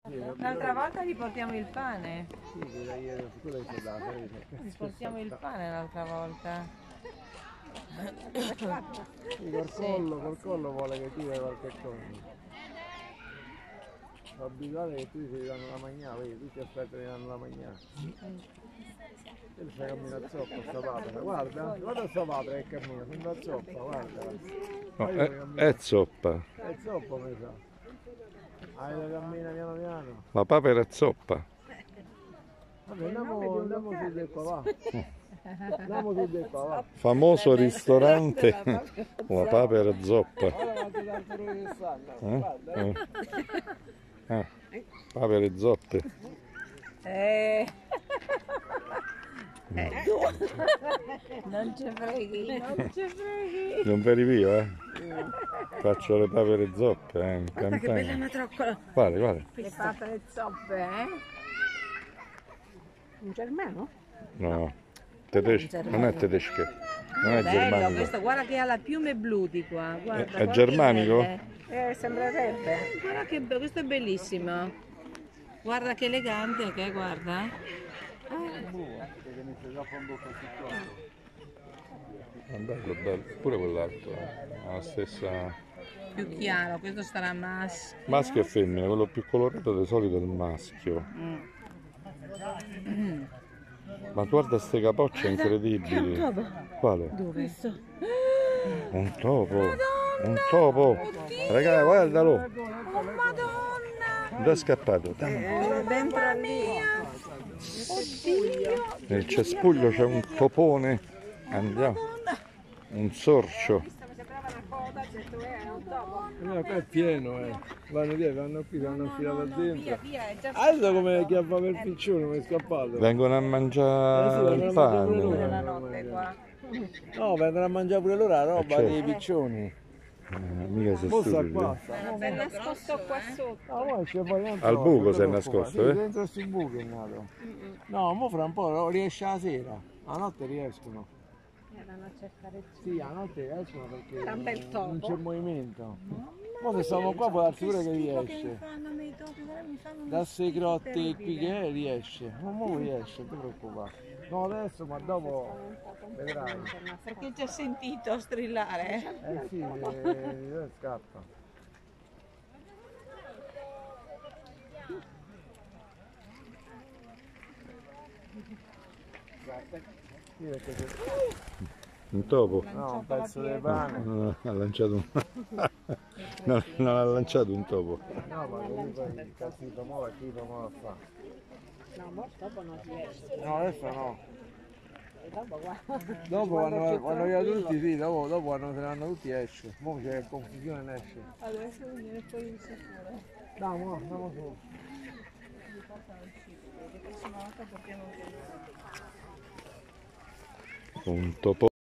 L'altra volta gli portiamo il pane. Sì, che da ieri, quello che da Gli portiamo il pane l'altra volta. Sì, col collo vuole che tira qualche cosa. Abituale che tu ti danno la mangiare, vedi, tutti aspettano che danno la mangiare. E lui cammina a zoppa, sta padre, guarda sta padre che cammina, sembra zoppa, guarda. No, è zoppa. È zoppa mi sa. Cammina piano piano. La papera è zoppa. Vabbè, andiamo su di qua, va. Andiamo su di qua, va. Famoso ristorante, la papera zoppa. Guarda quanto tanto lui che sanno, guarda. Papere zoppe. Non ci freghi, non ci freghi. Non per via, Faccio le papere zoppe, in Guarda che bella campagna. matroccola. Guarda. Le papere zoppe, Un germano? No, tedesco, non è tedesco, non è Bello, germanico. questo, guarda che ha la piume blu di qua. Guarda, È guarda germanico? che belle. Sembrerebbe. Guarda che bello, questo è bellissimo. Guarda che elegante che è, guarda. È bello, pure quell'altro, ha la stessa... Più chiaro, questo sarà maschio. Maschio e femmina, quello più colorato di solito è il maschio. Ma guarda ste capocce incredibili. È un topo. Quale? Dove? Un topo. Un topo. Ragazzi, guardalo. Oh Madonna! Dove è scappato? Dentro lì. Oddio! Nel cespuglio c'è un topone. Andiamo. Un sorcio. Qua è pieno, Vanno via, vanno qui, vanno infilato dentro. Via, è già Adesso come chiappava il piccione, come è scappato. Vengono a mangiare il pane. la notte qua. No, vengono a mangiare pure loro la roba certo. dei piccioni. Mica sei Mo sta stupido. qua. È nascosto qua sotto. Ah, mo c'è poi anche Al no, buco quello si è troppo nascosto, qua. Sì, dentro sul buco è nato. No, mo fra un po' riesce la sera. La notte riescono. Erano a cercare Sì, la notte escono perché Era un bel topo. non c'è movimento. Ma se stiamo qua può darsi pure che riesce. Da sei grotte qui che è, riesce. Ma mo riesce, non ti preoccupare. No adesso, ma dopo vedrai. Perché ti ho sentito strillare. Sì, scappa. Sì, perché Un topo? no, un pezzo di pane. No, ha lanciato un... non ha lanciato un topo. No, ma lui poi capito, mo è tipo mo lo fa. No, ma dopo non riesce. No, adesso no. Dopo guarda. Dopo quando via tutti, sì, dopo quando se ne vanno tutti esce. Mo c'è confusione ne esce. Adesso viene fuori di sicuro. Andiamo su. La prossima volta portiamo Un topo.